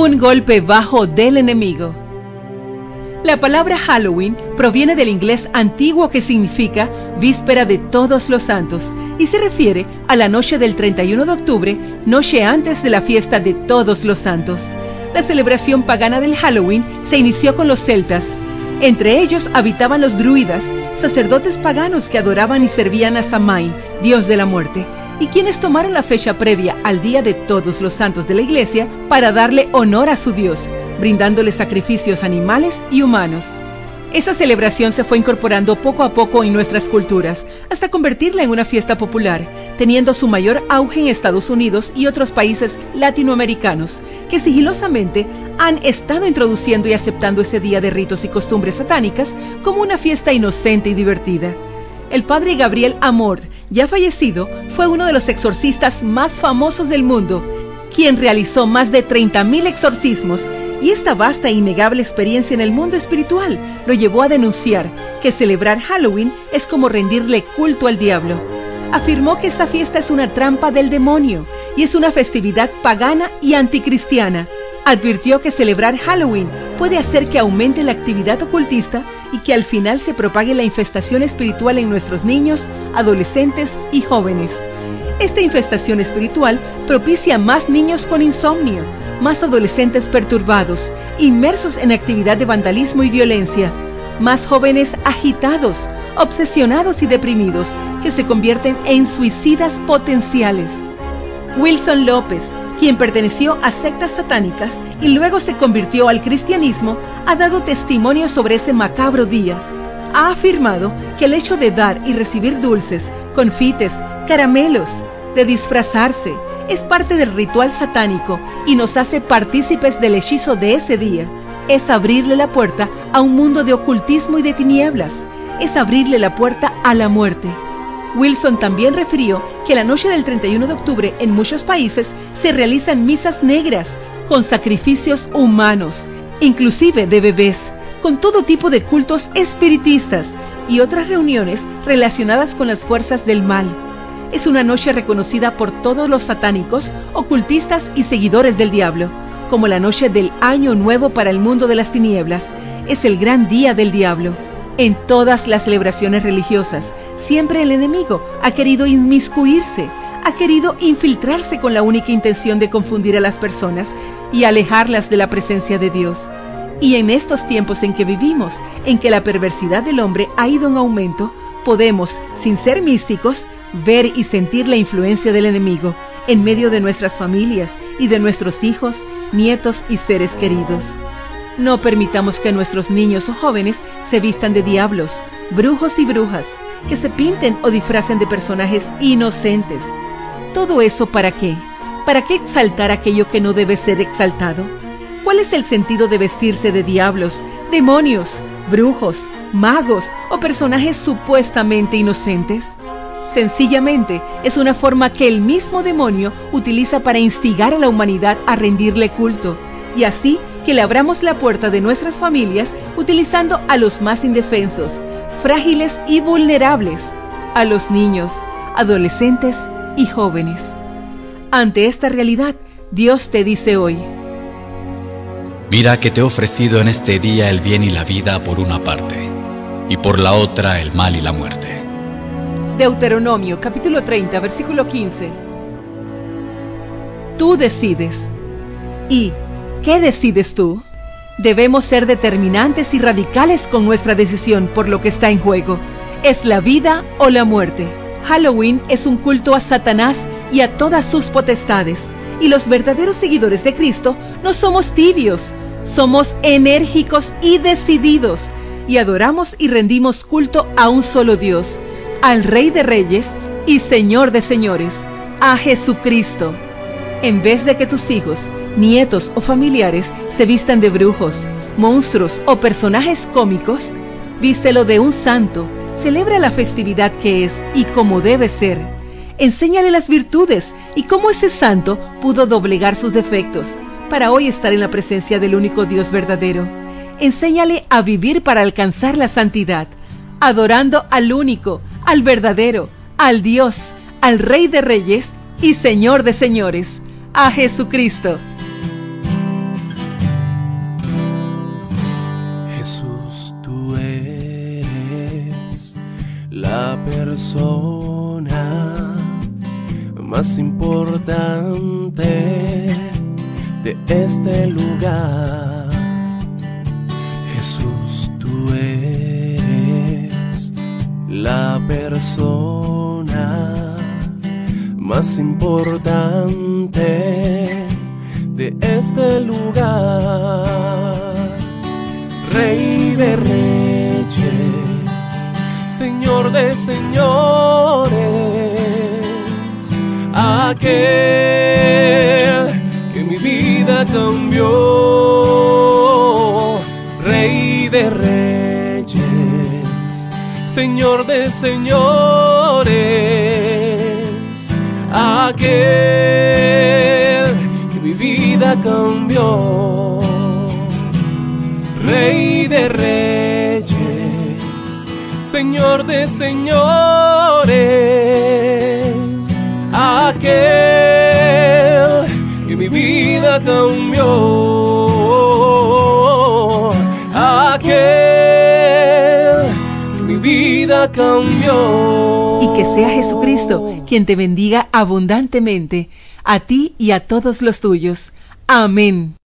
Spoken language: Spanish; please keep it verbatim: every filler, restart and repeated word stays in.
Un golpe bajo del enemigo. La palabra Halloween proviene del inglés antiguo que significa Víspera de Todos los Santos y se refiere a la noche del treinta y uno de octubre, noche antes de la fiesta de Todos los Santos. La celebración pagana del Halloween se inició con los celtas. Entre ellos habitaban los druidas, sacerdotes paganos que adoraban y servían a Samain, dios de la muerte, y quienes tomaron la fecha previa al Día de Todos los Santos de la Iglesia para darle honor a su Dios, brindándole sacrificios animales y humanos. Esa celebración se fue incorporando poco a poco en nuestras culturas, hasta convertirla en una fiesta popular, teniendo su mayor auge en Estados Unidos y otros países latinoamericanos, que sigilosamente han estado introduciendo y aceptando ese día de ritos y costumbres satánicas como una fiesta inocente y divertida. El padre Gabriel Amorth, ya fallecido, fue uno de los exorcistas más famosos del mundo, quien realizó más de treinta mil exorcismos, y esta vasta e innegable experiencia en el mundo espiritual lo llevó a denunciar que celebrar Halloween es como rendirle culto al diablo. Afirmó que esta fiesta es una trampa del demonio y es una festividad pagana y anticristiana. Advirtió que celebrar Halloween puede hacer que aumente la actividad ocultista y que al final se propague la infestación espiritual en nuestros niños, adolescentes y jóvenes. Esta infestación espiritual propicia más niños con insomnio, más adolescentes perturbados, inmersos en actividad de vandalismo y violencia, más jóvenes agitados, obsesionados y deprimidos, que se convierten en suicidas potenciales. Wilson López, quien perteneció a sectas satánicas y luego se convirtió al cristianismo, ha dado testimonio sobre ese macabro día. Ha afirmado que el hecho de dar y recibir dulces, confites, caramelos, de disfrazarse, es parte del ritual satánico y nos hace partícipes del hechizo de ese día. Es abrirle la puerta a un mundo de ocultismo y de tinieblas. Es abrirle la puerta a la muerte. Wilson también refirió que la noche del treinta y uno de octubre en muchos países se realizan misas negras con sacrificios humanos, inclusive de bebés, con todo tipo de cultos espiritistas y otras reuniones relacionadas con las fuerzas del mal. Es una noche reconocida por todos los satánicos, ocultistas y seguidores del diablo, como la noche del Año Nuevo para el mundo de las tinieblas. Es el gran día del diablo. En todas las celebraciones religiosas, siempre el enemigo ha querido inmiscuirse, ha querido infiltrarse con la única intención de confundir a las personas y alejarlas de la presencia de Dios. Y en estos tiempos en que vivimos, en que la perversidad del hombre ha ido en aumento, podemos, sin ser místicos, ver y sentir la influencia del enemigo en medio de nuestras familias y de nuestros hijos, nietos y seres queridos. No permitamos que nuestros niños o jóvenes se vistan de diablos, brujos y brujas, que se pinten o disfracen de personajes inocentes. ¿Todo eso para qué? ¿Para qué exaltar aquello que no debe ser exaltado? ¿Cuál es el sentido de vestirse de diablos, demonios, brujos, magos o personajes supuestamente inocentes? Sencillamente es una forma que el mismo demonio utiliza para instigar a la humanidad a rendirle culto, y así que le abramos la puerta de nuestras familias utilizando a los más indefensos, frágiles y vulnerables, a los niños, adolescentes y jóvenes. Ante esta realidad, Dios te dice hoy: mira que te he ofrecido en este día el bien y la vida por una parte, y por la otra el mal y la muerte. Deuteronomio capítulo treinta, versículo quince. Tú decides. ¿Y qué decides tú? Debemos ser determinantes y radicales con nuestra decisión por lo que está en juego. ¿Es la vida o la muerte? Halloween es un culto a Satanás y a todas sus potestades. Y los verdaderos seguidores de Cristo no somos tibios, somos enérgicos y decididos. Y adoramos y rendimos culto a un solo Dios, al Rey de Reyes y Señor de Señores, a Jesucristo. En vez de que tus hijos, nietos o familiares se vistan de brujos, monstruos o personajes cómicos, vístelo de un santo, celebra la festividad que es y como debe ser. Enséñale las virtudes y cómo ese santo pudo doblegar sus defectos para hoy estar en la presencia del único Dios verdadero. Enséñale a vivir para alcanzar la santidad, adorando al único, al verdadero, al Dios, al Rey de Reyes y Señor de Señores, a Jesucristo. persona más importante de este lugar. Jesús, tú eres la persona más importante de este lugar. Rey de reyes, Señor de señores, aquel que mi vida cambió. Rey de reyes, Señor de señores, aquel que mi vida cambió. Rey de reyes, Señor de señores, aquel que mi vida cambió, aquel que mi vida cambió. Y que sea Jesucristo quien te bendiga abundantemente, a ti y a todos los tuyos. Amén.